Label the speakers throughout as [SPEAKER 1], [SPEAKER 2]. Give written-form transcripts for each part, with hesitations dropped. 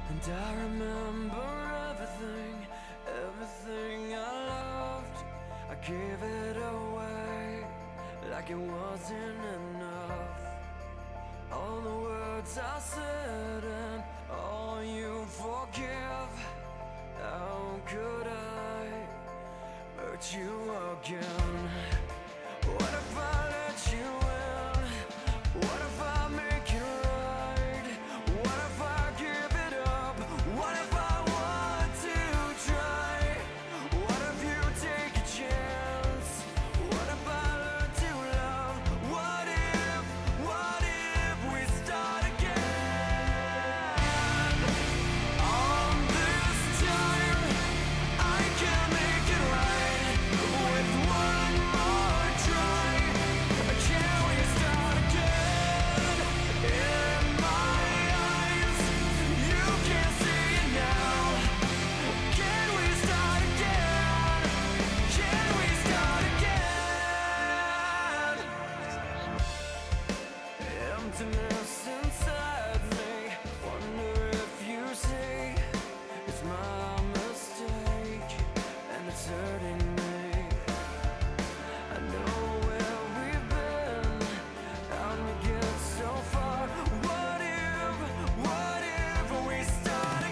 [SPEAKER 1] And I remember everything, everything I loved. I gave it away like it wasn't enough. All the words I said and all you forgive. How could I hurt you again? What if I let you in? What if I make it right? What if I give it up? What if I want to try? What if you take a chance? What if I learn to love? What if we start again? On this time, I can make it right with one more try. Can we start again? In my eyes, you can't see it now. Can we start again? Can we start again? Emptiness inside me. Wonder if you see it's my mistake and it's hurting me. I know where we've been, how we get so far. What if we start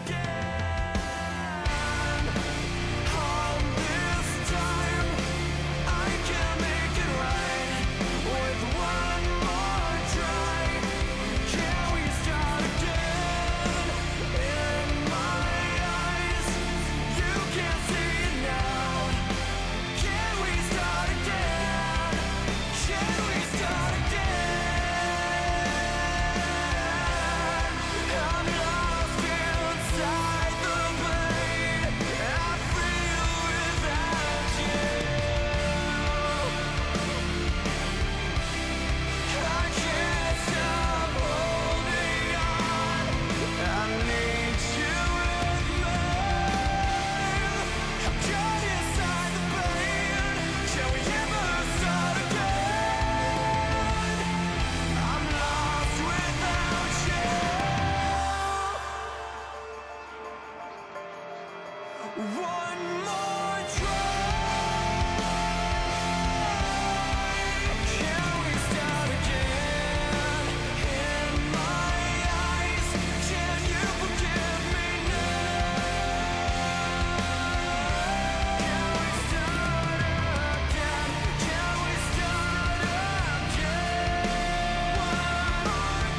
[SPEAKER 1] again? On this time, I can make it right with one more try. Can we start again? In my eyes, you can't see it now. Can we start again? Can we start again? I'm lost inside the pain I feel without you. I can't stop holding on. I need you with me. I'm caught inside the pain. Shall we ever start again? I'm lost without you. One more try. Can we start again? In my eyes, can you forgive me now? Can we start again? Can we start again? One more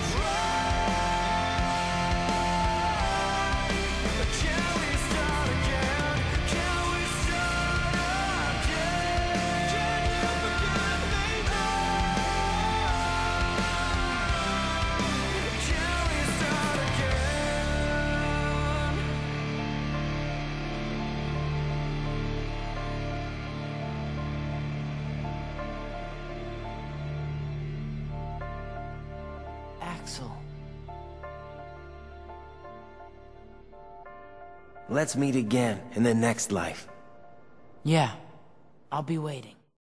[SPEAKER 1] try. Can we start again? Can we start again? Can you forgive me now? Can we start again?
[SPEAKER 2] Axel.
[SPEAKER 3] Let's meet again in the next life.
[SPEAKER 2] Yeah, I'll be waiting.